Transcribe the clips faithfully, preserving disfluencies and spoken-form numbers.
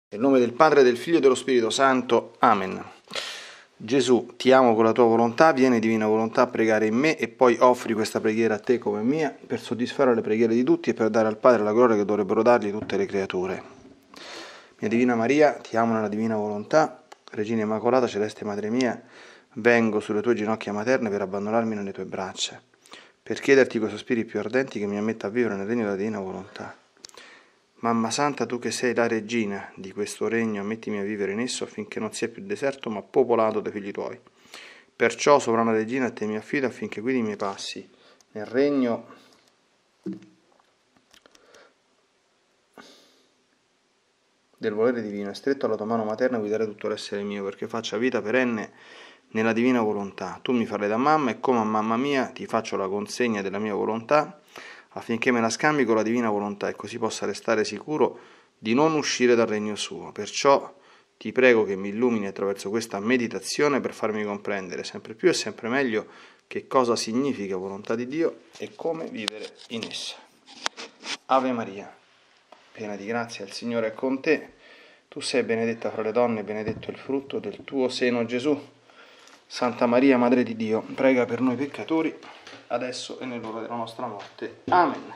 Nel nome del Padre, del Figlio e dello Spirito Santo. Amen. Gesù, ti amo con la tua volontà, vieni divina volontà a pregare in me e poi offri questa preghiera a te come mia per soddisfare le preghiere di tutti e per dare al Padre la gloria che dovrebbero dargli tutte le creature. Mia Divina Maria, ti amo nella divina volontà, Regina Immacolata, Celeste Madre mia, vengo sulle tue ginocchia materne per abbandonarmi nelle tue braccia, per chiederti quei sospiri più ardenti che mi ammetta a vivere nel regno della divina volontà. Mamma Santa, tu che sei la regina di questo regno, mettimi a vivere in esso affinché non sia più deserto, ma popolato dai figli tuoi. Perciò, sovrana regina, a te mi affido affinché guidi i miei passi nel regno del volere divino, e stretto alla tua mano materna guidare tutto l'essere mio, perché faccia vita perenne nella divina volontà. Tu mi farai da mamma e come a mamma mia ti faccio la consegna della mia volontà, affinché me la scambi con la divina volontà e così possa restare sicuro di non uscire dal regno suo. Perciò ti prego che mi illumini attraverso questa meditazione per farmi comprendere sempre più e sempre meglio che cosa significa volontà di Dio e come vivere in essa. Ave Maria, piena di grazia, il Signore è con te. Tu sei benedetta fra le donne e benedetto il frutto del tuo seno, Gesù. Santa Maria, Madre di Dio, prega per noi peccatori, adesso e nell'ora della nostra morte. Amen.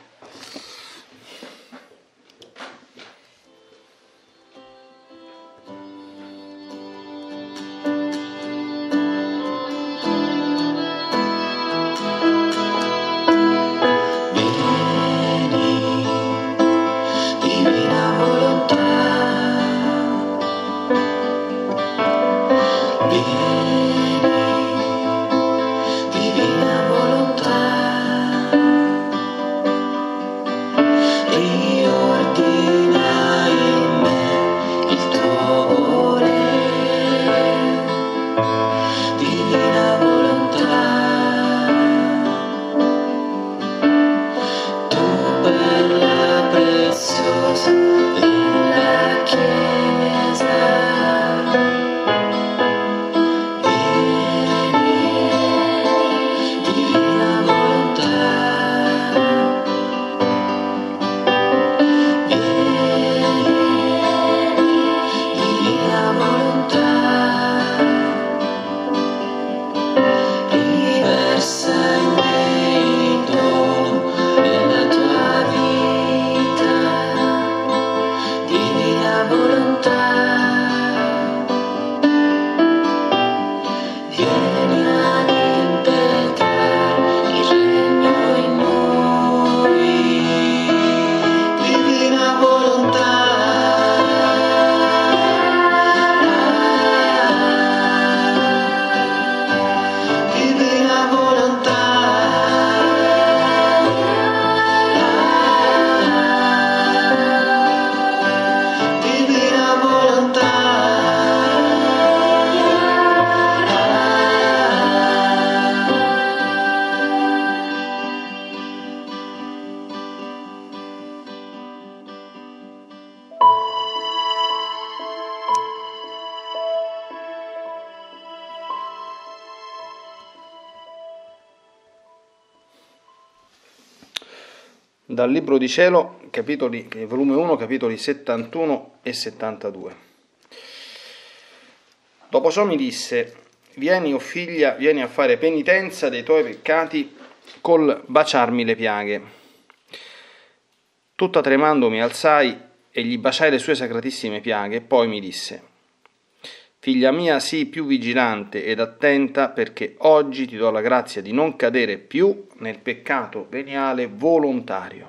Dal Libro di Cielo, capitoli, volume uno, capitoli settantuno e settantadue. Dopo ciò mi disse: vieni, o figlia, vieni a fare penitenza dei tuoi peccati col baciarmi le piaghe. Tutta tremando mi alzai e gli baciai le sue sacratissime piaghe, e poi mi disse: figlia mia, sii più vigilante ed attenta, perché oggi ti do la grazia di non cadere più nel peccato veniale volontario.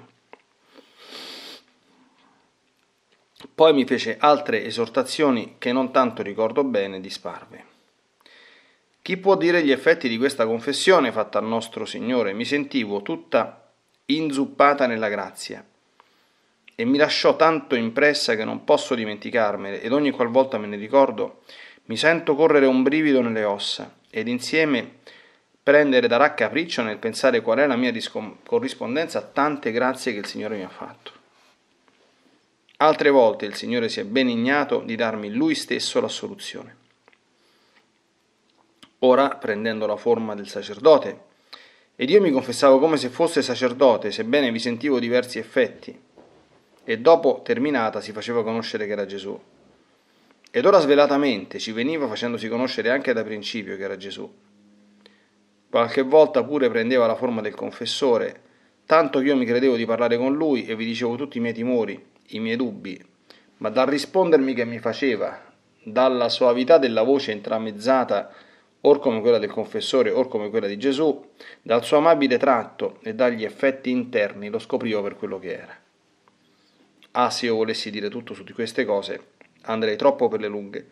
Poi mi fece altre esortazioni che non tanto ricordo bene, disparve. Chi può dire gli effetti di questa confessione fatta al nostro Signore? Mi sentivo tutta inzuppata nella grazia e mi lasciò tanto impressa che non posso dimenticarmene, ed ogni qualvolta me ne ricordo mi sento correre un brivido nelle ossa ed insieme prendere da raccapriccio nel pensare qual è la mia corrispondenza a tante grazie che il Signore mi ha fatto. Altre volte il Signore si è benignato di darmi Lui stesso l'assoluzione. Ora, prendendo la forma del sacerdote, ed io mi confessavo come se fosse sacerdote, sebbene vi sentivo diversi effetti, e dopo terminata si faceva conoscere che era Gesù. ed ora svelatamente ci veniva facendosi conoscere anche da principio che era Gesù. Qualche volta pure prendeva la forma del confessore, tanto che io mi credevo di parlare con lui e vi dicevo tutti i miei timori, i miei dubbi, ma dal rispondermi che mi faceva, dalla soavità della voce intramezzata, or come quella del confessore, or come quella di Gesù, dal suo amabile tratto e dagli effetti interni lo scoprivo per quello che era. Ah, se io volessi dire tutto su di queste cose, andrei troppo per le lunghe.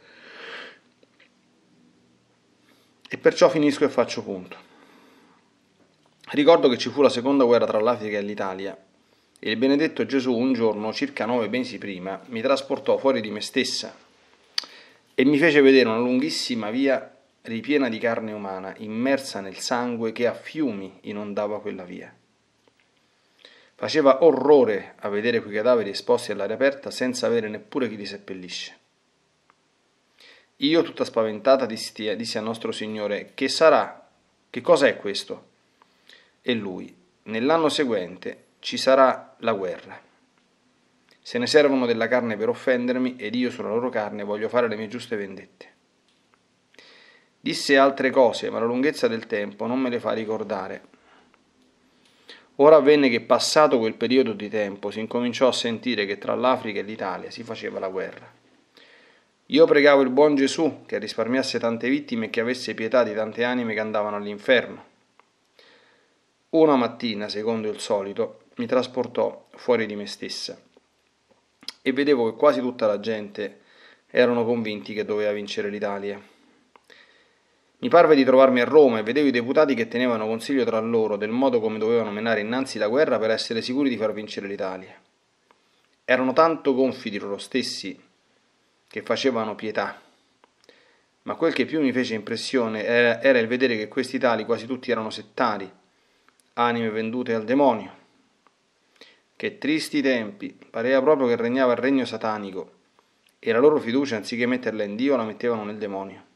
E perciò finisco e faccio punto. Ricordo che ci fu la seconda guerra tra l'Africa e l'Italia e il benedetto Gesù un giorno, circa nove mesi prima, mi trasportò fuori di me stessa e mi fece vedere una lunghissima via ripiena di carne umana, immersa nel sangue che a fiumi inondava quella via. Faceva orrore a vedere quei cadaveri esposti all'aria aperta senza avere neppure chi li seppellisce. Io, tutta spaventata, dissi, dissi al nostro Signore: che sarà? Che cosa è questo? E lui: nell'anno seguente ci sarà la guerra. Se ne servono della carne per offendermi ed io sulla loro carne voglio fare le mie giuste vendette. Disse altre cose, ma la lunghezza del tempo non me le fa ricordare. Ora avvenne che, passato quel periodo di tempo, si incominciò a sentire che tra l'Africa e l'Italia si faceva la guerra. Io pregavo il buon Gesù che risparmiasse tante vittime e che avesse pietà di tante anime che andavano all'inferno. Una mattina, secondo il solito, mi trasportò fuori di me stessa e vedevo che quasi tutta la gente erano convinti che doveva vincere l'Italia. Mi parve di trovarmi a Roma e vedevo i deputati che tenevano consiglio tra loro del modo come dovevano menare innanzi la guerra per essere sicuri di far vincere l'Italia. Erano tanto gonfi di loro stessi che facevano pietà, ma quel che più mi fece impressione era, era il vedere che questi tali quasi tutti erano settari, anime vendute al demonio. Che tristi tempi, pareva proprio che regnava il regno satanico e la loro fiducia, anziché metterla in Dio, la mettevano nel demonio.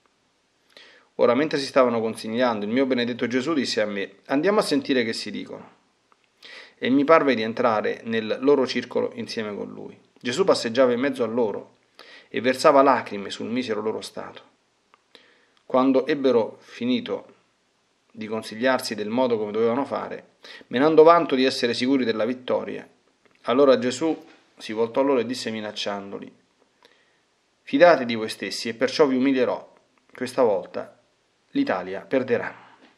Ora, mentre si stavano consigliando, il mio benedetto Gesù disse a me: andiamo a sentire che si dicono. E mi parve di entrare nel loro circolo insieme con lui. Gesù passeggiava in mezzo a loro e versava lacrime sul misero loro stato. Quando ebbero finito di consigliarsi del modo come dovevano fare, menando vanto di essere sicuri della vittoria, allora Gesù si voltò a loro e disse minacciandoli: fidate di voi stessi e perciò vi umilierò. Questa volta l'Italia perderà.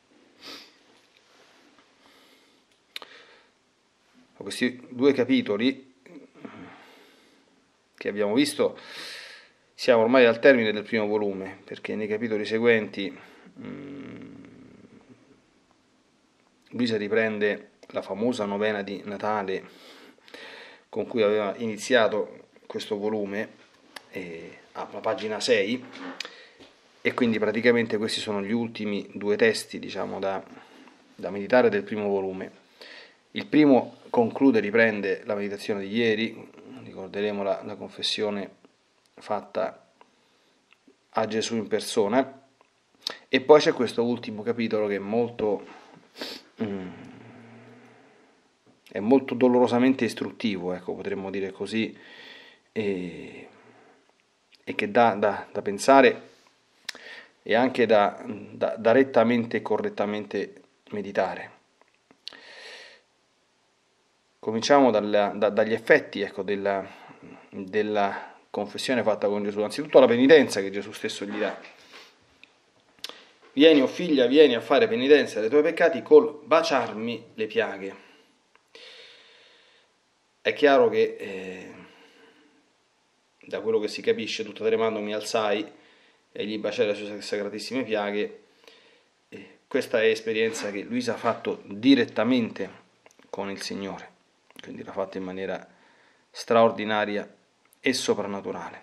Questi due capitoli che abbiamo visto, siamo ormai al termine del primo volume, perché nei capitoli seguenti mh, Luisa riprende la famosa novena di Natale con cui aveva iniziato questo volume, eh, alla pagina sei, e quindi praticamente questi sono gli ultimi due testi, diciamo, da, da meditare del primo volume. Il primo conclude, riprende la meditazione di ieri, ricorderemo la, la confessione fatta a Gesù in persona, e poi c'è questo ultimo capitolo che è molto, mm, è molto dolorosamente istruttivo, ecco, potremmo dire così, e, e che dà da, da pensare e anche da, da, da rettamente e correttamente meditare. Cominciamo dalla, da, dagli effetti, ecco, della, della confessione fatta con Gesù. Anzitutto la penitenza che Gesù stesso gli dà. Vieni, o figlia, vieni a fare penitenza dei tuoi peccati col baciarmi le piaghe. È chiaro che, eh, da quello che si capisce, tutta tremando mi alzai e gli baciai le sue sacratissime piaghe. Eh, questa è esperienza che Luisa ha fatto direttamente con il Signore, quindi l'ha fatta in maniera straordinaria e soprannaturale.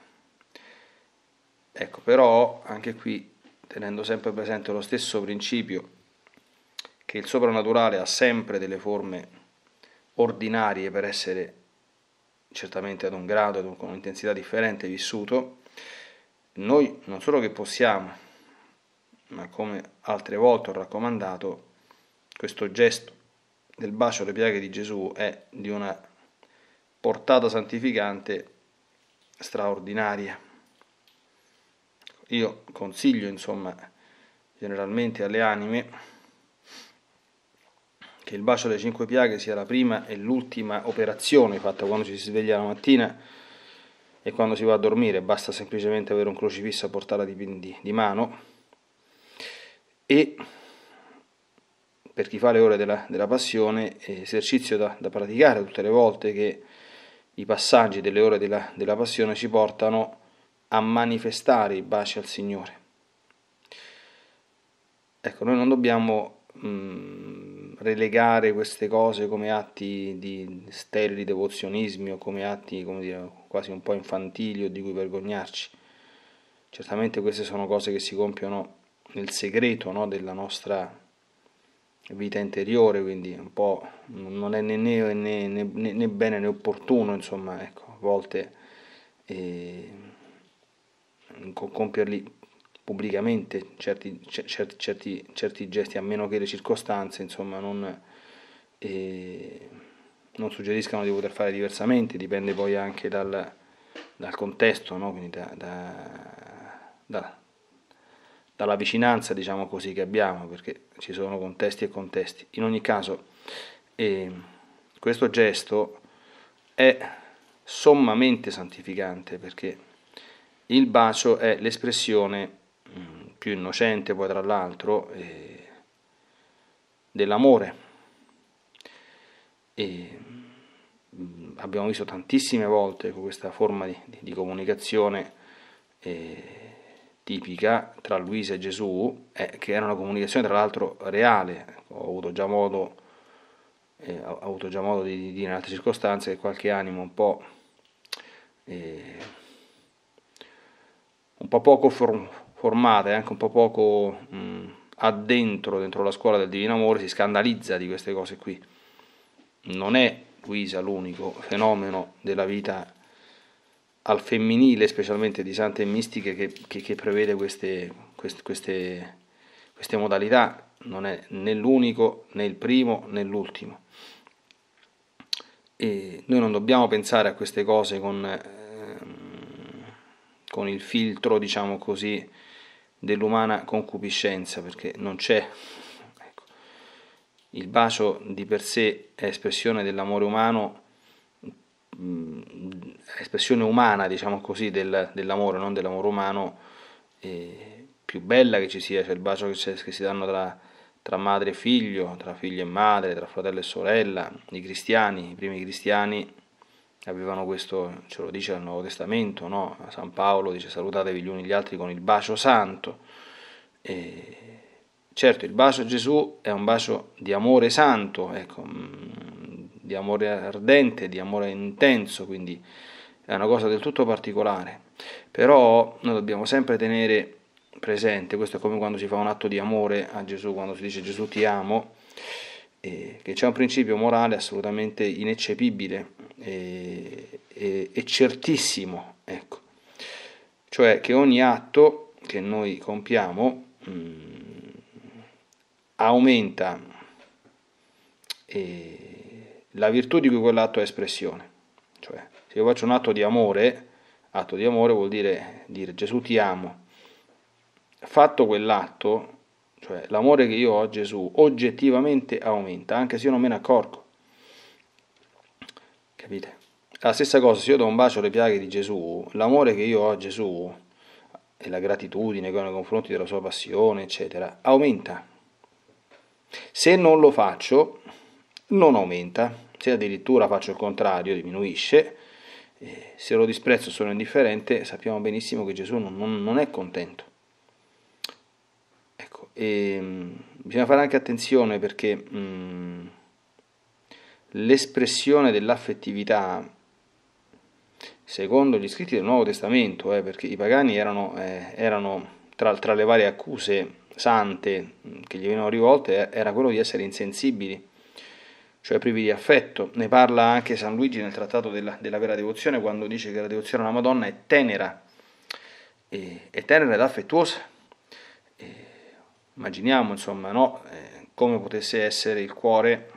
Ecco, però anche qui, tenendo sempre presente lo stesso principio che il soprannaturale ha sempre delle forme ordinarie per essere certamente ad un grado, ad un, con un'intensità differente vissuto, noi non solo che possiamo, ma come altre volte ho raccomandato, questo gesto del bacio alle piaghe di Gesù è di una portata santificante straordinaria. io consiglio, insomma, generalmente alle anime che il bacio delle cinque piaghe sia la prima e l'ultima operazione fatta quando ci si sveglia la mattina e quando si va a dormire. Basta semplicemente avere un crocifisso a portata di, di, di mano, e per chi fa le ore della, della passione, esercizio da, da praticare tutte le volte che i passaggi delle ore della, della passione ci portano a manifestare i baci al Signore. Ecco, noi non dobbiamo mh, relegare queste cose come atti di sterili devozionismi o come atti, come dire, quasi un po' infantili o di cui vergognarci. Certamente queste sono cose che si compiono nel segreto, no, della nostra vita interiore, quindi un po' non è né, né, né, né, né bene né opportuno, insomma, ecco, a volte eh, compierli pubblicamente certi, certi, certi, certi gesti, a meno che le circostanze, insomma, non, eh, non suggeriscano di poter fare diversamente. Dipende poi anche dal, dal contesto, no? Quindi da, da, da, dalla vicinanza, diciamo così, che abbiamo, perché ci sono contesti e contesti. In ogni caso, eh, questo gesto è sommamente santificante, perché il bacio è l'espressione più innocente, poi tra l'altro, eh, dell'amore. E mh, abbiamo visto tantissime volte con questa forma di, di, di comunicazione eh, tipica tra Luisa e Gesù, eh, che era una comunicazione tra l'altro reale. Ho avuto già modo, eh, ho avuto già modo di, di dire in altre circostanze che qualche animo un po', eh, un po' poco for, formata e anche un po' poco mh, addentro dentro la scuola del Divino Amore si scandalizza di queste cose qui. Non è Luisa l'unico fenomeno della vita al femminile, specialmente di sante e mistiche, che, che, che prevede queste, queste, queste, queste modalità. Non è né l'unico, né il primo, né l'ultimo. E noi non dobbiamo pensare a queste cose con, ehm, con il filtro, diciamo così, dell'umana concupiscenza, perché non c'è. Ecco. Il bacio di per sé è espressione dell'amore umano, espressione umana, diciamo così, del, dell'amore, non dell'amore umano, eh, più bella che ci sia. C'è il bacio che, che si danno tra, tra madre e figlio, tra figlio e madre, tra fratello e sorella. I cristiani, i primi cristiani avevano questo, ce lo dice il Nuovo Testamento, no? San Paolo dice: salutatevi gli uni gli altri con il bacio santo. E certo, il bacio a Gesù è un bacio di amore santo, ecco, di amore ardente, di amore intenso, quindi è una cosa del tutto particolare. Però noi dobbiamo sempre tenere presente, questo è come quando si fa un atto di amore a Gesù, quando si dice Gesù ti amo, eh, che c'è un principio morale assolutamente ineccepibile e, e, e certissimo, ecco, cioè che ogni atto che noi compiamo mh, aumenta eh, la virtù di cui quell'atto è espressione. Cioè, se io faccio un atto di amore, atto di amore vuol dire dire Gesù ti amo. Fatto quell'atto, cioè l'amore che io ho a Gesù oggettivamente aumenta, anche se io non me ne accorgo. Capite? La stessa cosa, se io do un bacio alle piaghe di Gesù, l'amore che io ho a Gesù e la gratitudine nei confronti della sua passione, eccetera, aumenta. Se non lo faccio, non aumenta. Se addirittura faccio il contrario, diminuisce. Se lo disprezzo, sono indifferente, sappiamo benissimo che Gesù non, non, non è contento. Ecco, e mh, bisogna fare anche attenzione, perché mh, l'espressione dell'affettività, secondo gli scritti del Nuovo Testamento, eh, perché i pagani erano, eh, erano tra, tra le varie accuse sante che gli venivano rivolte, era quello di essere insensibili, cioè privi di affetto. Ne parla anche San Luigi nel trattato della, della vera devozione, quando dice che la devozione alla Madonna è tenera, e, è tenera ed affettuosa. E immaginiamo, insomma, no, eh, come potesse essere il cuore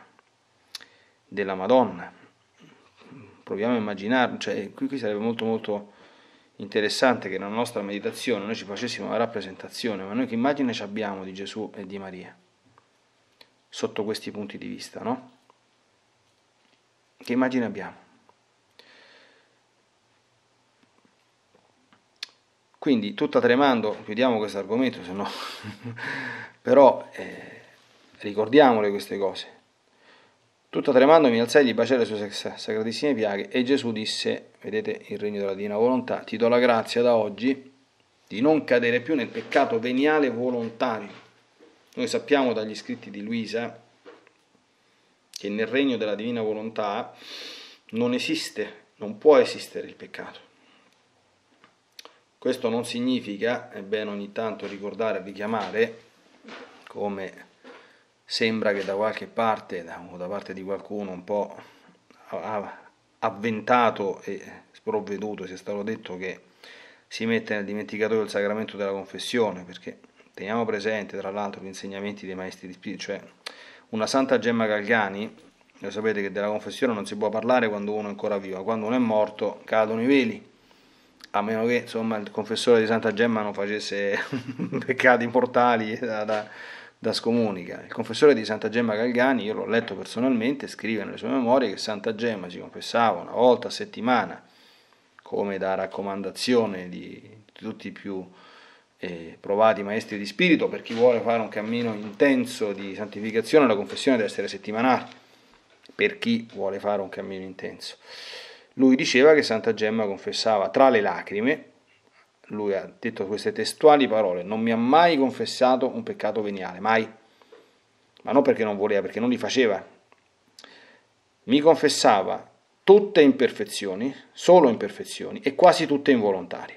della Madonna. Proviamo a immaginare, cioè qui, qui sarebbe molto molto interessante che nella nostra meditazione noi ci facessimo una rappresentazione, ma noi che immagine ci abbiamo di Gesù e di Maria sotto questi punti di vista, no? Che immagine abbiamo? Quindi, tutta tremando, chiudiamo questo argomento, se no però eh, ricordiamole queste cose. Tutta tremando mi alzai e gli baciai le sue sacratissime piaghe e Gesù disse, vedete il regno della divina volontà, ti do la grazia da oggi di non cadere più nel peccato veniale volontario. Noi sappiamo dagli scritti di Luisa che nel regno della divina volontà non esiste, non può esistere il peccato. Questo non significa, è bene ogni tanto ricordare e richiamare, come sembra che da qualche parte, o da parte di qualcuno un po' avventato e sprovveduto, sia stato detto che si mette nel dimenticatoio il sacramento della confessione, perché teniamo presente tra l'altro gli insegnamenti dei maestri di spirito, cioè una Santa Gemma Galgani, lo sapete che della confessione non si può parlare quando uno è ancora vivo, quando uno è morto cadono i veli, a meno che insomma il confessore di Santa Gemma non facesse peccati mortali da, da, da scomunica. Il confessore di Santa Gemma Galgani, io l'ho letto personalmente, scrive nelle sue memorie che Santa Gemma si confessava una volta a settimana, come da raccomandazione di tutti i più eh, provati maestri di spirito. Per chi vuole fare un cammino intenso di santificazione, la confessione deve essere settimanale, per chi vuole fare un cammino intenso. Lui diceva che Santa Gemma confessava tra le lacrime, lui ha detto queste testuali parole: non mi ha mai confessato un peccato veniale, mai, ma non perché non voleva, perché non li faceva. Mi confessava tutte imperfezioni, solo imperfezioni, e quasi tutte involontarie.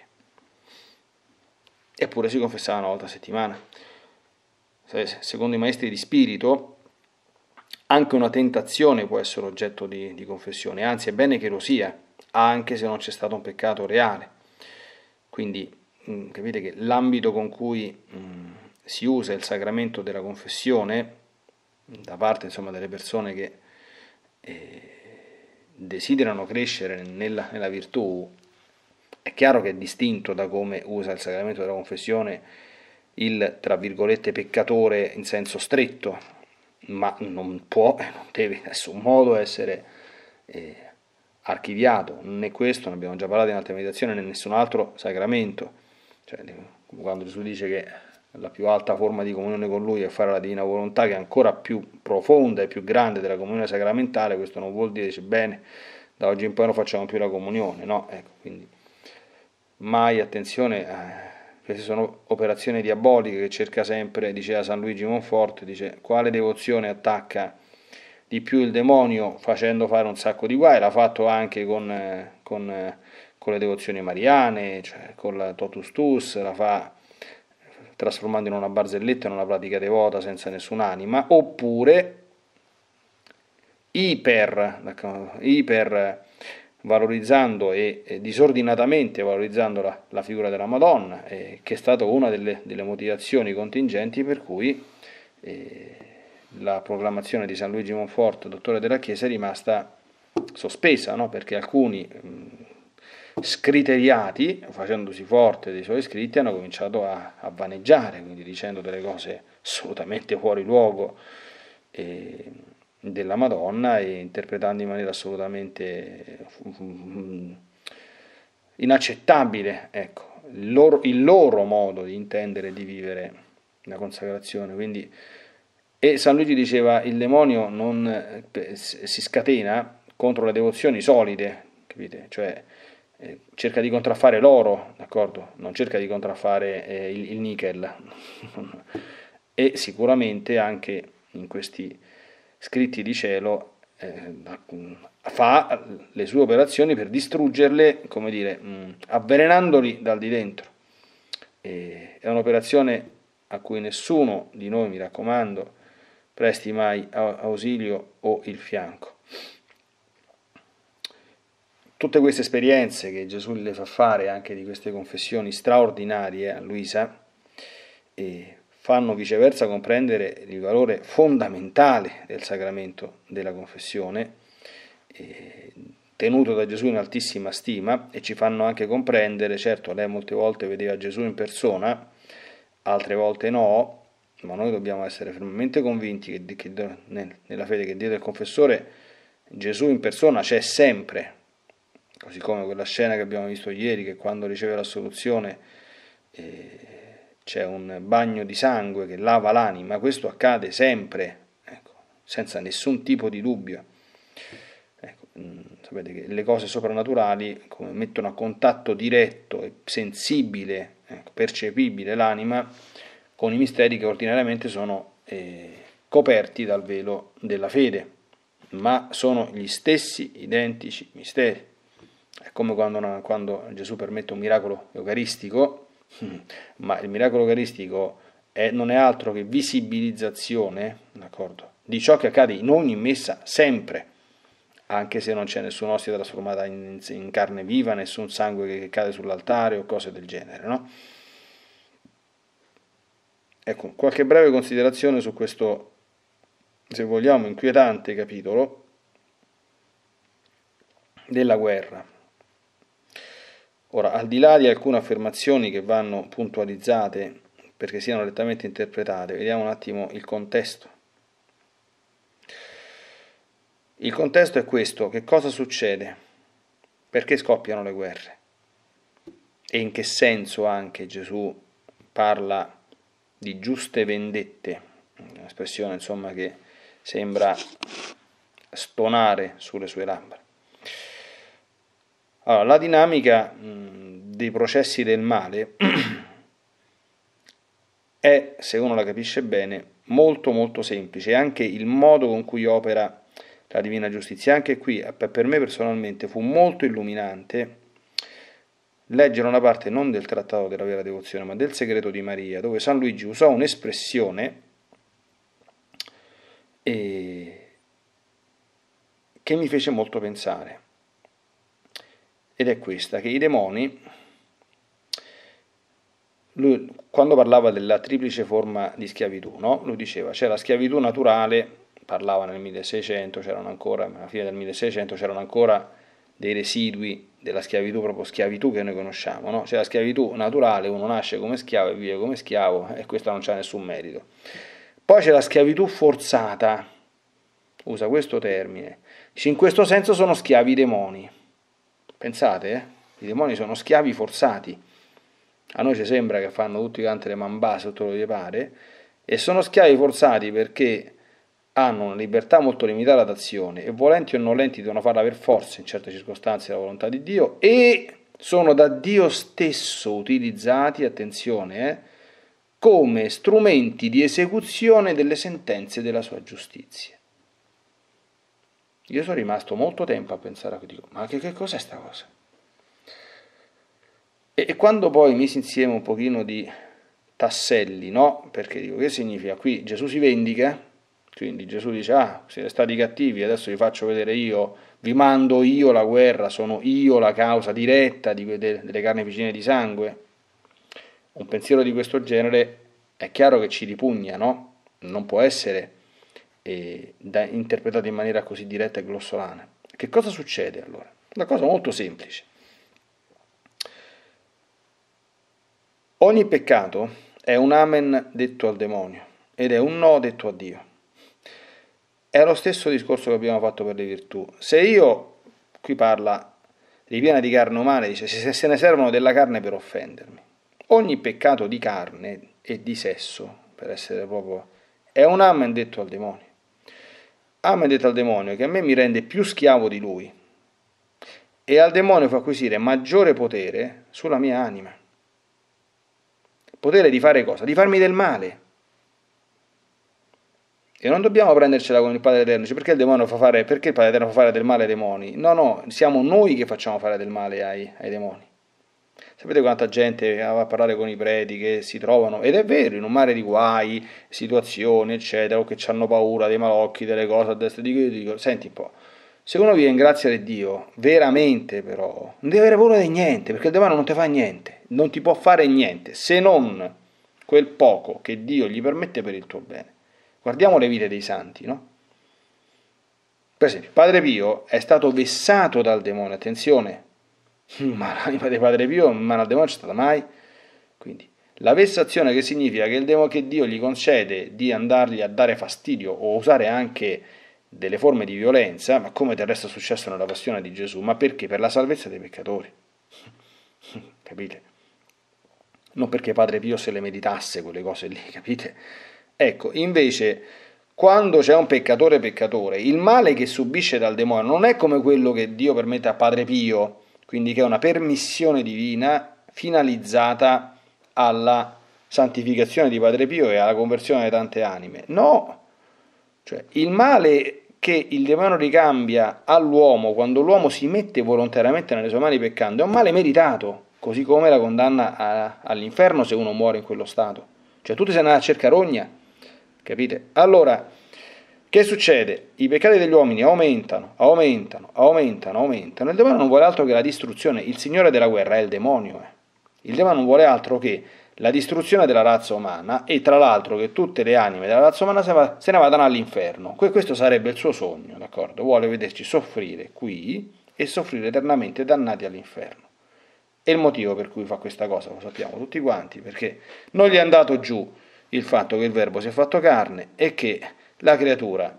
Eppure si confessava una volta a settimana. Secondo i maestri di spirito, anche una tentazione può essere oggetto di, di confessione, anzi è bene che lo sia, anche se non c'è stato un peccato reale. Quindi mh, capite che l'ambito con cui mh, si usa il sacramento della confessione, da parte insomma delle persone che eh, desiderano crescere nella, nella virtù, è chiaro che è distinto da come usa il sacramento della confessione il, tra virgolette, peccatore in senso stretto, ma non può e non deve in nessun modo essere eh, archiviato, né questo, ne abbiamo già parlato in altre meditazioni, né nessun altro sacramento. Cioè, quando Gesù dice che la più alta forma di comunione con Lui è fare la divina volontà, che è ancora più profonda e più grande della comunione sacramentale, questo non vuol dire, dice, bene, da oggi in poi non facciamo più la comunione, no? Ecco, quindi mai, attenzione, eh, queste sono operazioni diaboliche che cerca sempre, diceva San Luigi Monforte, dice quale devozione attacca di più il demonio facendo fare un sacco di guai, l'ha fatto anche con, eh, con, eh, con le devozioni mariane, cioè con la totus tus, la fa trasformando in una barzelletta, in una pratica devota senza nessun'anima, oppure iper, iper valorizzando e, e disordinatamente valorizzando la, la figura della Madonna, eh, che è stata una delle, delle motivazioni contingenti per cui eh, la proclamazione di San Luigi Monforte, dottore della Chiesa, è rimasta sospesa, no? Perché alcuni mh, scriteriati, facendosi forte dei suoi scritti, hanno cominciato a, a vaneggiare, quindi dicendo delle cose assolutamente fuori luogo eh, della Madonna e interpretando in maniera assolutamente inaccettabile, ecco, il loro, il loro modo di intendere e di vivere la consacrazione. Quindi, e San Luigi diceva il demonio non eh, si scatena contro le devozioni solide, capite? Cioè eh, cerca di contraffare l'oro, d'accordo? Non cerca di contraffare eh, il, il nickel e sicuramente anche in questi scritti di cielo eh, fa le sue operazioni per distruggerle, come dire, mh, avvelenandoli dal di dentro. E è un'operazione a cui nessuno di noi, mi raccomando, presti mai ausilio o il fianco. Tutte queste esperienze che Gesù le fa fare, anche di queste confessioni straordinarie a Luisa, e fanno viceversa comprendere il valore fondamentale del sacramento della confessione, eh, tenuto da Gesù in altissima stima e ci fanno anche comprendere, certo lei molte volte vedeva Gesù in persona, altre volte no, ma noi dobbiamo essere fermamente convinti che, che nella fede che Dio del confessore Gesù in persona c'è sempre, così come quella scena che abbiamo visto ieri, che quando riceve l'assoluzione eh, c'è un bagno di sangue che lava l'anima, questo accade sempre, ecco, senza nessun tipo di dubbio. Ecco, sapete che le cose soprannaturali come mettono a contatto diretto e sensibile, ecco, percepibile l'anima con i misteri che ordinariamente sono eh, coperti dal velo della fede, ma sono gli stessi identici misteri. È come quando, quando Gesù permette un miracolo eucaristico, ma il miracolo eucaristico è, non è altro che visibilizzazione, d'accordo, di ciò che accade in ogni messa sempre, anche se non c'è nessun ostia trasformata in, in carne viva, nessun sangue che cade sull'altare o cose del genere, no? Ecco, qualche breve considerazione su questo, se vogliamo, inquietante capitolo della guerra. Ora, al di là di alcune affermazioni che vanno puntualizzate perché siano lettamente interpretate, vediamo un attimo il contesto. Il contesto è questo: che cosa succede? Perché scoppiano le guerre? E in che senso anche Gesù parla di giuste vendette, un'espressione insomma che sembra stonare sulle sue labbra. Allora, la dinamica mh, dei processi del male è, se uno la capisce bene, molto molto semplice, anche il modo con cui opera la divina giustizia. Anche qui, per me personalmente, fu molto illuminante leggere una parte non del Trattato della vera devozione, ma del Segreto di Maria, dove San Luigi usò un'espressione eh, che mi fece molto pensare, ed è questa: che i demoni, lui, quando parlava della triplice forma di schiavitù, no? Lui diceva c'è la schiavitù naturale, parlava nel milleseicento, c'erano ancora, alla fine del milleseicento c'erano ancora dei residui della schiavitù, proprio schiavitù che noi conosciamo, no? C'è la schiavitù naturale, uno nasce come schiavo e vive come schiavo, e questo non c'ha nessun merito. Poi c'è la schiavitù forzata, usa questo termine, in questo senso sono schiavi i demoni. Pensate, eh? I demoni sono schiavi forzati. A noi ci sembra che fanno tutti quanti le mambase, tutto quello che pare, e sono schiavi forzati perché hanno una libertà molto limitata d'azione e volenti o nolenti devono farla per forza in certe circostanze la volontà di Dio, e sono da Dio stesso utilizzati, attenzione, eh, come strumenti di esecuzione delle sentenze della sua giustizia. Io sono rimasto molto tempo a pensare a questo, dico, ma che, che cos'è sta cosa? E, e quando poi misi insieme un pochino di tasselli, no? Perché dico, che significa? Qui Gesù si vendica. Quindi Gesù dice, ah, siete stati cattivi, adesso vi faccio vedere io, vi mando io la guerra, sono io la causa diretta di, de, delle carneficine di sangue. Un pensiero di questo genere è chiaro che ci ripugna, no? Non può essere eh, da, interpretato in maniera così diretta e grossolana. Che cosa succede allora? Una cosa molto semplice. Ogni peccato è un amen detto al demonio ed è un no detto a Dio. È lo stesso discorso che abbiamo fatto per le virtù. Se io, qui parla ripiena di carne umana, dice se se ne servono della carne per offendermi. Ogni peccato di carne e di sesso, per essere proprio, è un amen detto al demonio. Amen detto al demonio che a me mi rende più schiavo di lui e al demonio fa acquisire maggiore potere sulla mia anima. Potere di fare cosa? Di farmi del male. E non dobbiamo prendercela con il Padre Eterno, cioè perché il demonio fa fare, perché il Padre Eterno fa fare del male ai demoni? No, no, siamo noi che facciamo fare del male ai, ai demoni. Sapete quanta gente va a parlare con i preti che si trovano, ed è vero, in un mare di guai, situazioni, eccetera, o che hanno paura dei malocchi, delle cose a destra, dico, io dico, senti un po', se uno viene in grazia di Dio, veramente però, non deve avere paura di niente, perché il demonio non ti fa niente, non ti può fare niente, se non quel poco che Dio gli permette per il tuo bene. Guardiamo le vite dei santi, no? Per esempio, Padre Pio è stato vessato dal demonio, attenzione, ma l'anima di Padre Pio in mano al demonio c'è stata mai? Quindi, la vessazione che significa che, il demonio, che Dio gli concede di andargli a dare fastidio o usare anche delle forme di violenza, ma come del resto è successo nella passione di Gesù, ma perché? Per la salvezza dei peccatori. Capite? Non perché Padre Pio se le meditasse quelle cose lì, capite? Ecco, invece, quando c'è un peccatore peccatore, il male che subisce dal demonio non è come quello che Dio permette a Padre Pio, quindi che è una permissione divina finalizzata alla santificazione di Padre Pio e alla conversione di tante anime. No, cioè il male che il demonio ricambia all'uomo quando l'uomo si mette volontariamente nelle sue mani peccando è un male meritato, così come la condanna a, all'inferno se uno muore in quello stato. Cioè tu ti sei andato a cercare rogna, capite? Allora, che succede? I peccati degli uomini aumentano, aumentano, aumentano, aumentano. Il demonio non vuole altro che la distruzione. Il signore della guerra è il demonio. Eh. Il demonio non vuole altro che la distruzione della razza umana e tra l'altro che tutte le anime della razza umana se, va, se ne vadano all'inferno. Questo sarebbe il suo sogno, d'accordo? Vuole vederci soffrire qui e soffrire eternamente dannati all'inferno. E il motivo per cui fa questa cosa lo sappiamo tutti quanti, perché non gli è andato giù il fatto che il Verbo si è fatto carne e che la creatura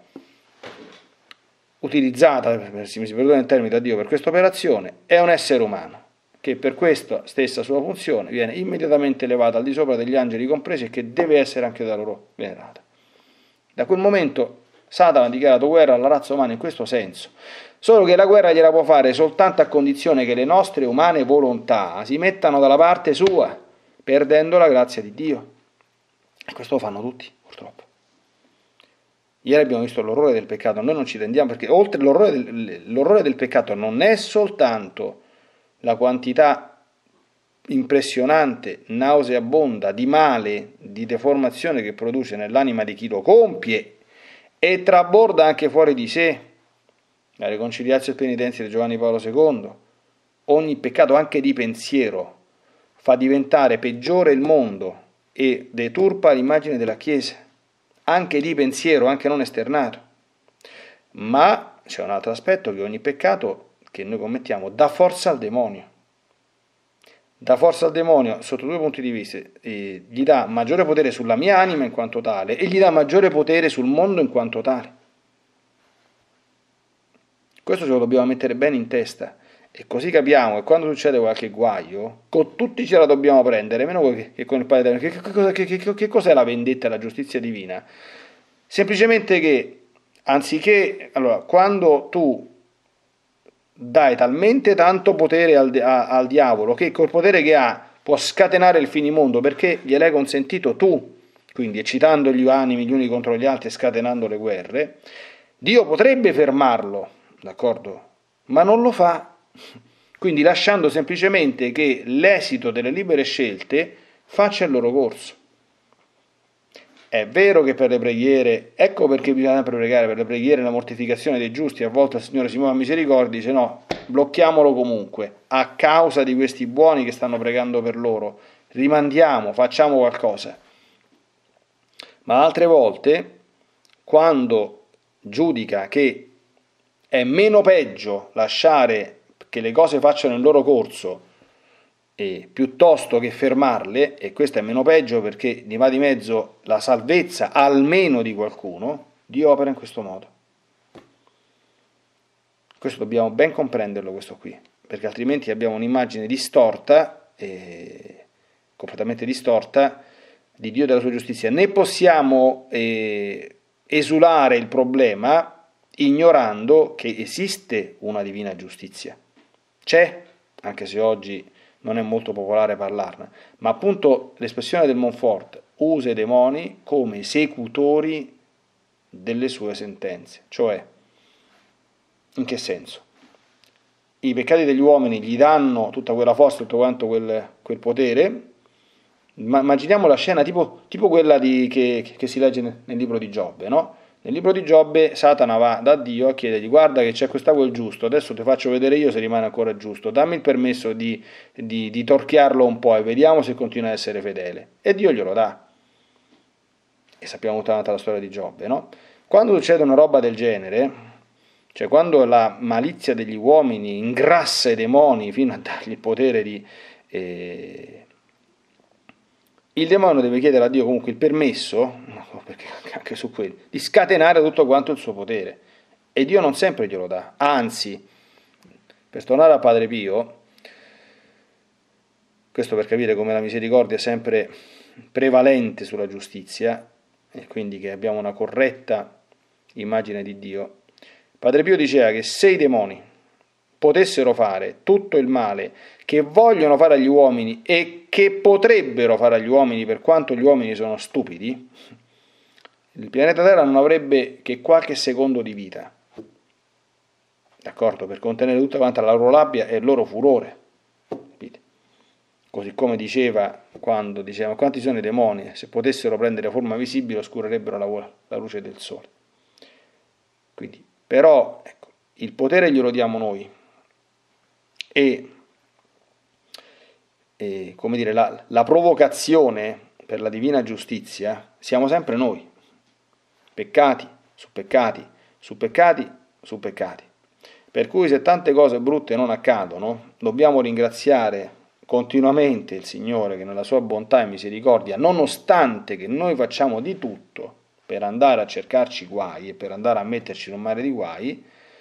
utilizzata, se mi si perdona il termine da Dio, per questa operazione è un essere umano che per questa stessa sua funzione viene immediatamente elevata al di sopra degli angeli compresi e che deve essere anche da loro venerata. Da quel momento Satana ha dichiarato guerra alla razza umana in questo senso, solo che la guerra gliela può fare soltanto a condizione che le nostre umane volontà si mettano dalla parte sua, perdendo la grazia di Dio. E questo lo fanno tutti, purtroppo. Ieri abbiamo visto l'orrore del peccato, noi non ci rendiamo, perché oltre l'orrore del, l'orrore del peccato non è soltanto la quantità impressionante, nauseabonda, di male, di deformazione che produce nell'anima di chi lo compie e traborda anche fuori di sé. La riconciliazione e penitenza di Giovanni Paolo secondo. Ogni peccato, anche di pensiero, fa diventare peggiore il mondo e deturpa l'immagine della Chiesa. Anche di pensiero, anche non esternato. Ma c'è un altro aspetto, che ogni peccato che noi commettiamo dà forza al demonio. Dà forza al demonio sotto due punti di vista. Eh, gli dà maggiore potere sulla mia anima in quanto tale e gli dà maggiore potere sul mondo in quanto tale. Questo ce lo dobbiamo mettere bene in testa. E così capiamo che quando succede qualche guaio, con tutti ce la dobbiamo prendere, meno che, che con il Padre Eterno. Che, che, che, che, che cos'è la vendetta e la giustizia divina? Semplicemente che, anziché, allora, quando tu dai talmente tanto potere al, a, al diavolo, che col potere che ha può scatenare il finimondo, perché gliel'hai consentito tu, quindi eccitando gli animi gli uni contro gli altri e scatenando le guerre, Dio potrebbe fermarlo, d'accordo? Ma non lo fa. Quindi lasciando semplicemente che l'esito delle libere scelte faccia il loro corso. È vero che per le preghiere, ecco perché bisogna sempre pregare per le preghiere e la mortificazione dei giusti, a volte il Signore si muove a misericordia e dice no, blocchiamolo comunque, a causa di questi buoni che stanno pregando per loro, rimandiamo, facciamo qualcosa. Ma altre volte, quando giudica che è meno peggio lasciare che le cose facciano il loro corso e piuttosto che fermarle, e questo è meno peggio perché ne va di mezzo la salvezza almeno di qualcuno, Dio opera in questo modo. Questo dobbiamo ben comprenderlo, questo qui, perché altrimenti abbiamo un'immagine distorta, eh, completamente distorta, di Dio e della sua giustizia. Ne possiamo eh, esulare il problema ignorando che esiste una divina giustizia. C'è, anche se oggi non è molto popolare parlarne, ma appunto l'espressione del Montfort usa i demoni come esecutori delle sue sentenze. Cioè, in che senso? I peccati degli uomini gli danno tutta quella forza, tutto quanto quel, quel potere. Ma immaginiamo la scena tipo, tipo quella di, che, che si legge nel, nel libro di Giobbe, no? Nel libro di Giobbe Satana va da Dio a chiedergli guarda che c'è quest'ago il giusto, adesso ti faccio vedere io se rimane ancora giusto, dammi il permesso di, di, di torchiarlo un po' e vediamo se continua a essere fedele. E Dio glielo dà. E sappiamo tutta la storia di Giobbe, no? Quando succede una roba del genere, Cioè, quando la malizia degli uomini ingrassa i demoni fino a dargli il potere di... Eh, il demonio deve chiedere a Dio comunque il permesso, perché anche su quello, di scatenare tutto quanto il suo potere. E Dio non sempre glielo dà. Anzi, per tornare a Padre Pio, questo per capire come la misericordia è sempre prevalente sulla giustizia, e quindi che abbiamo una corretta immagine di Dio, Padre Pio diceva che se i demoni potessero fare tutto il male che vogliono fare agli uomini e che potrebbero fare agli uomini per quanto gli uomini sono stupidi, il pianeta Terra non avrebbe che qualche secondo di vita, d'accordo? Per contenere tutta quanta la loro rabbia e il loro furore, capite? Così come diceva quando diceva: quanti sono i demoni, se potessero prendere forma visibile oscurerebbero la, la luce del sole. Quindi, però, ecco, il potere glielo diamo noi e, e come dire, la, la provocazione per la divina giustizia siamo sempre noi, peccati su peccati su peccati su peccati. Per cui se tante cose brutte non accadono, dobbiamo ringraziare continuamente il Signore che nella sua bontà e misericordia, nonostante che noi facciamo di tutto per andare a cercarci guai e per andare a metterci in un mare di guai,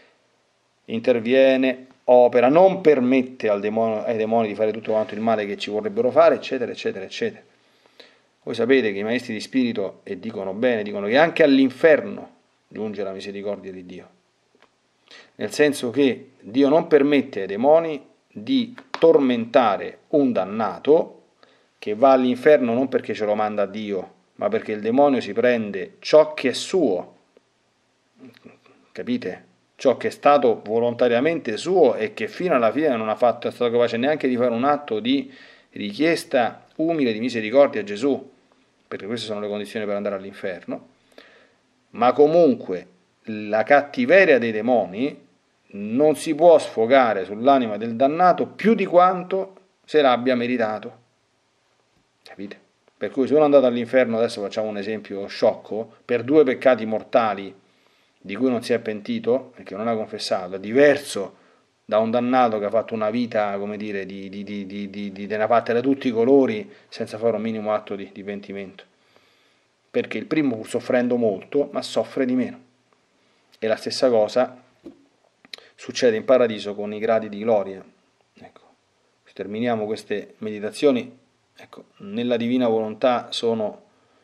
interviene, opera, non permette al demonio, ai demoni di fare tutto quanto il male che ci vorrebbero fare, eccetera, eccetera, eccetera. Voi sapete che i maestri di spirito, e dicono bene, dicono che anche all'inferno giunge la misericordia di Dio. Nel senso che Dio non permette ai demoni di tormentare un dannato che va all'inferno non perché ce lo manda Dio, ma perché il demonio si prende ciò che è suo, capite? Ciò che è stato volontariamente suo e che fino alla fine non ha fatto, è stato capace neanche di fare un atto di richiesta umile di misericordia a Gesù, perché queste sono le condizioni per andare all'inferno. Ma comunque la cattiveria dei demoni non si può sfogare sull'anima del dannato più di quanto se l'abbia meritato, capite? Per cui se uno è andato all'inferno, adesso facciamo un esempio sciocco, per due peccati mortali di cui non si è pentito e che non ha confessato, è diverso da un dannato che ha fatto una vita, come dire, di, di, di, di, di, di ne ha fatte da tutti i colori senza fare un minimo atto di, di pentimento. Perché il primo pur soffrendo molto, ma soffre di meno. E la stessa cosa succede in paradiso con i gradi di gloria. Ecco, se terminiamo queste meditazioni, ecco, nella divina volontà sono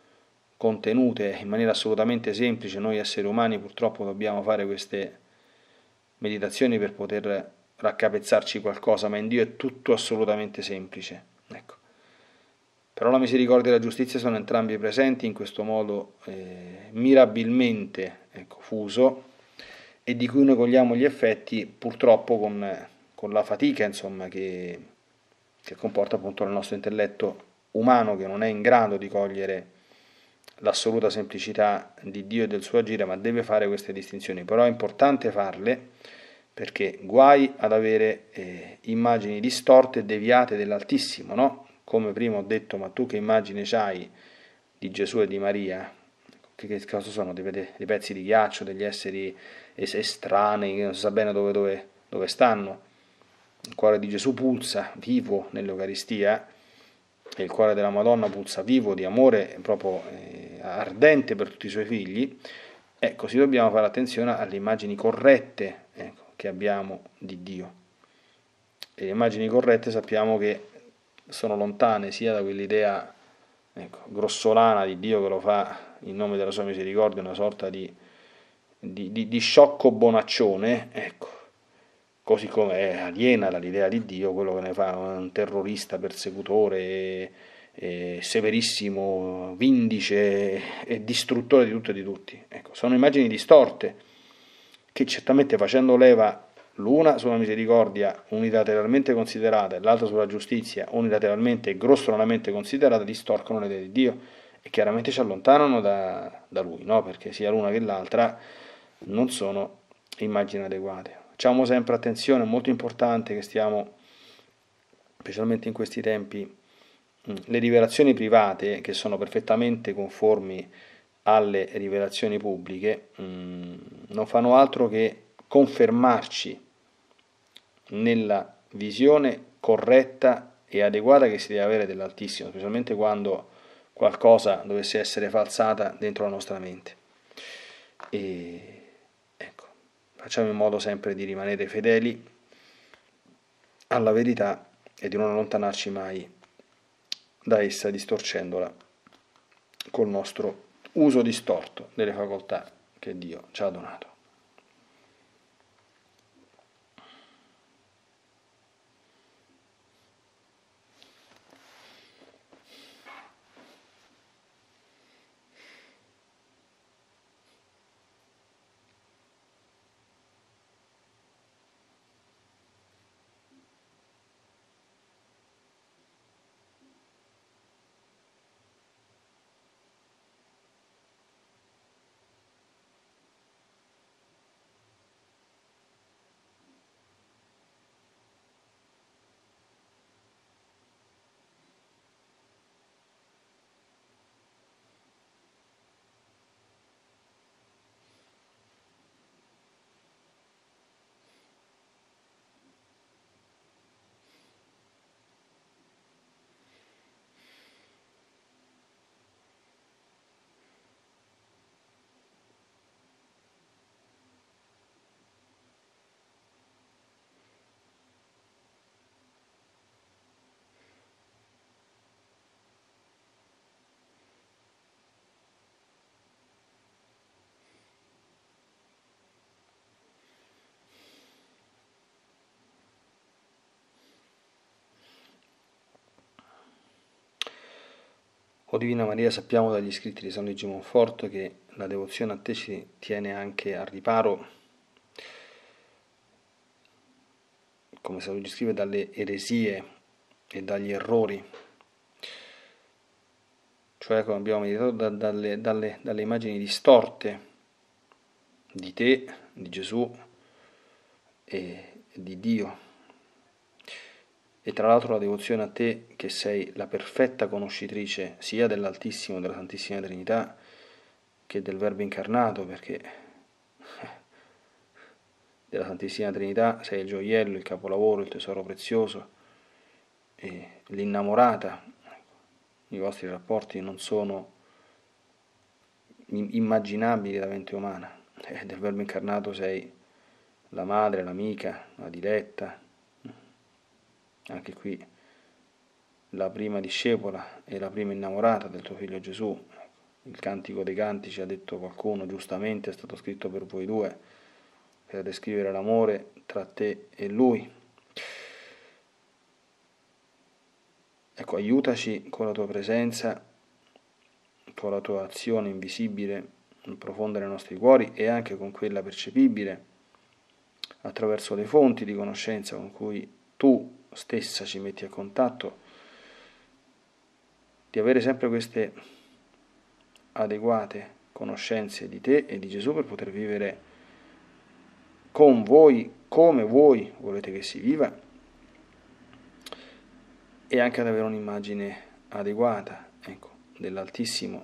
contenute in maniera assolutamente semplice. Noi esseri umani purtroppo dobbiamo fare queste meditazioni per poter raccapezzarci qualcosa, ma in Dio è tutto assolutamente semplice. Ecco. Però la misericordia e la giustizia sono entrambi presenti in questo modo eh, mirabilmente ecco, fuso, e di cui noi cogliamo gli effetti purtroppo con, con la fatica insomma, che, che comporta appunto il nostro intelletto umano, che non è in grado di cogliere l'assoluta semplicità di Dio e del suo agire, ma deve fare queste distinzioni. Però è importante farle, perché guai ad avere eh, immagini distorte e deviate dell'Altissimo, no? Come prima ho detto, ma tu che immagine c'hai di Gesù e di Maria? Che, che cosa sono? Dei, dei pezzi di ghiaccio, degli esseri estranei, che non si sa bene dove, dove, dove stanno. Il cuore di Gesù pulsa vivo nell'Eucaristia, e il cuore della Madonna pulsa vivo di amore proprio eh, ardente per tutti i suoi figli. E così dobbiamo fare attenzione alle immagini corrette ecco, che abbiamo di Dio. E le immagini corrette sappiamo che sono lontane sia da quell'idea ecco, grossolana di Dio che lo fa in nome della sua misericordia, una sorta di, di, di, di sciocco bonaccione, ecco, così come è aliena dall'idea di Dio quello che ne fa un terrorista persecutore e, e severissimo vindice e distruttore di tutto e di tutti. Ecco, sono immagini distorte che certamente, facendo leva l'una sulla misericordia unilateralmente considerata e l'altra sulla giustizia unilateralmente e grossolanamente considerata, distorcono l'idea di Dio e chiaramente ci allontanano da, da Lui, no? Perché sia l'una che l'altra non sono immagini adeguate. Facciamo sempre attenzione, è molto importante che stiamo, specialmente in questi tempi, le rivelazioni private, che sono perfettamente conformi alle rivelazioni pubbliche, non fanno altro che confermarci nella visione corretta e adeguata che si deve avere dell'Altissimo, specialmente quando qualcosa dovesse essere falsata dentro la nostra mente. E ecco, facciamo in modo sempre di rimanere fedeli alla verità e di non allontanarci mai da essa, distorcendola col nostro uso distorto delle facoltà che Dio ci ha donato. O Divina Maria, sappiamo dagli scritti di San Luigi Monforto che la devozione a te ci tiene anche al riparo, come San Luigi scrive, dalle eresie e dagli errori, cioè, come abbiamo meditato, da, dalle, dalle, dalle immagini distorte di te, di Gesù e di Dio. E tra l'altro la devozione a te, che sei la perfetta conoscitrice sia dell'Altissimo, della Santissima Trinità, che del Verbo incarnato, perché della Santissima Trinità sei il gioiello, il capolavoro, il tesoro prezioso, e l'innamorata. I vostri rapporti non sono immaginabili da mente umana. E del Verbo incarnato sei la madre, l'amica, la diletta, anche qui la prima discepola e la prima innamorata del tuo figlio Gesù. Il Cantico dei Cantici, ha detto qualcuno giustamente, è stato scritto per voi due, per descrivere l'amore tra te e lui. Ecco, aiutaci con la tua presenza, con la tua azione invisibile, profonda nei nostri cuori, e anche con quella percepibile attraverso le fonti di conoscenza con cui tu stessa ci metti a contatto, di avere sempre queste adeguate conoscenze di te e di Gesù per poter vivere con voi come voi volete che si viva, e anche ad avere un'immagine adeguata, ecco, dell'Altissimo,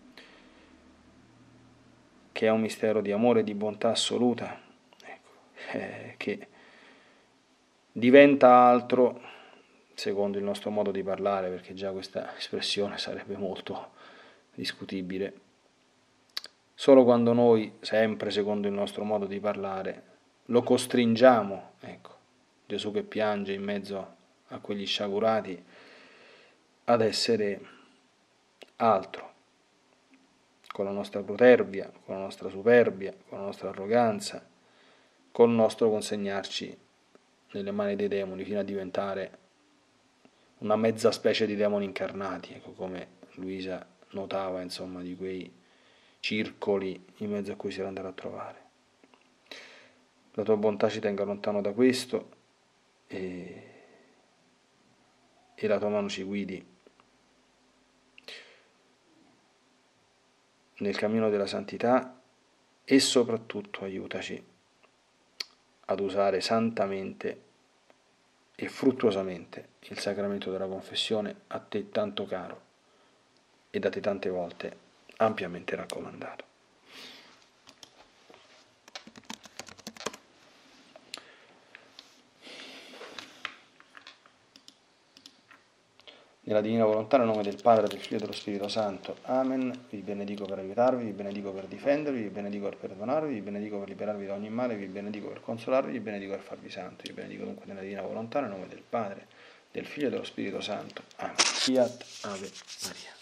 che è un mistero di amore e di bontà assoluta, ecco, eh, che diventa altro secondo il nostro modo di parlare, perché già questa espressione sarebbe molto discutibile, solo quando noi, sempre secondo il nostro modo di parlare, lo costringiamo, ecco, Gesù che piange in mezzo a quegli sciagurati, ad essere altro, con la nostra protervia, con la nostra superbia, con la nostra arroganza, col nostro consegnarci nelle mani dei demoni fino a diventare una mezza specie di demoni incarnati, ecco, come Luisa notava, insomma, di quei circoli in mezzo a cui si era andata a trovare. La tua bontà ci tenga lontano da questo e, e la tua mano ci guidi nel cammino della santità, e soprattutto aiutaci ad usare santamente e fruttuosamente il sacramento della confessione, a te tanto caro e da te tante volte ampiamente raccomandato. nella divina volontà, nel nome del Padre, del Figlio e dello Spirito Santo. Amen. Vi benedico per aiutarvi, vi benedico per difendervi, vi benedico per perdonarvi, vi benedico per liberarvi da ogni male, vi benedico per consolarvi, vi benedico per farvi santi, vi benedico dunque nella divina volontà, nel nome del Padre, del Figlio e dello Spirito Santo. Amen. Fiat Ave Maria.